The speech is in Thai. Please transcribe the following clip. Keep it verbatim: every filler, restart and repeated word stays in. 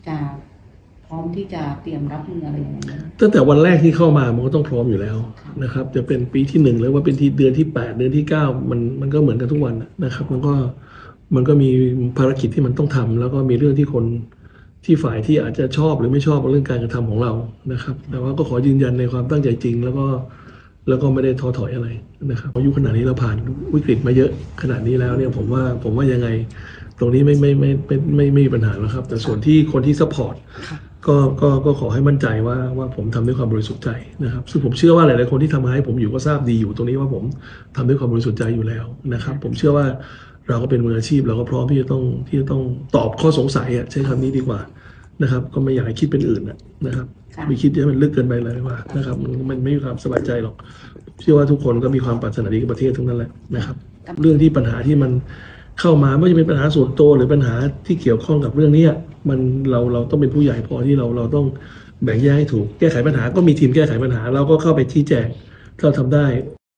จะพร้อมที่จะเตรียมรับมืออะไรอย่างเงี้ยตั้งแต่วันแรกที่เข้ามามันก็ต้องพร้อมอยู่แล้วนะครับจะเป็นปีที่หนึ่งหรือว่าเป็นที่เดือนที่แปดเดือนที่เก้ามันมันก็เหมือนกันทุกวันนะครับมันก็มันก็มีภารกิจที่มันต้องทำแล้วก็มีเรื่องที่คนที่ฝ่ายที่อาจจะชอบหรือไม่ชอบเรื่องการกระทำของเรานะครับแต่ว่าก็ขอยืนยันในความตั้งใจจริงแล้วก็แล้วก็ไม่ได้ท้อถอยอะไรนะครับอายุขนาดนี้เราผ่านวิกฤตมาเยอะขนาดนี้แล้วเนี่ยผมว่าผมว่ายังไงตรงนี้ไม่ไม่ไม่ไม่ไม่ไม่มีปัญหาแล้วครับแต่ส่วนที่คนที่ซัพพอร์ตก็ก็ก็ขอให้มั่นใจว่าว่าผมทำด้วยความบริสุทธิ์ใจนะครับซึ่งผมเชื่อว่าหลายๆคนที่ทำให้ผมอยู่ก็ทราบดีอยู่ตรงนี้ว่าผมทำด้วยความบริสุทธิ์ใจอยู่แล้วนะครับผมเชื่อว่าเราก็เป็นมืออาชีพเราก็พร้อมที่จะต้องที่จะต้องตอบข้อสงสัยอ่ะใช้คำนี้ดีกว่านะครับก็ไม่อยากให้คิดเป็นอื่นนะครับไม่คิดให้มันลึกเกินไปเลยว่านะครับมันมันไม่มีความสบายใจหรอกเชื่อว่าทุกคนก็มีความปรารถนาดีกับประเทศทั้งนั้นแหละนะครับเรื่องที่ปัญหาที่มันเข้ามาไม่ว่าจะเป็นปัญหาส่วนตัวหรือปัญหาที่เกี่ยวข้องกับเรื่องนี้มันเราเราต้องเป็นผู้ใหญ่พอที่เราเราต้องแบ่งแยกให้ถูกแก้ไขปัญหาก็มีทีมแก้ไขปัญหาเราก็เข้าไปชี้แจงถ้าเราทำได้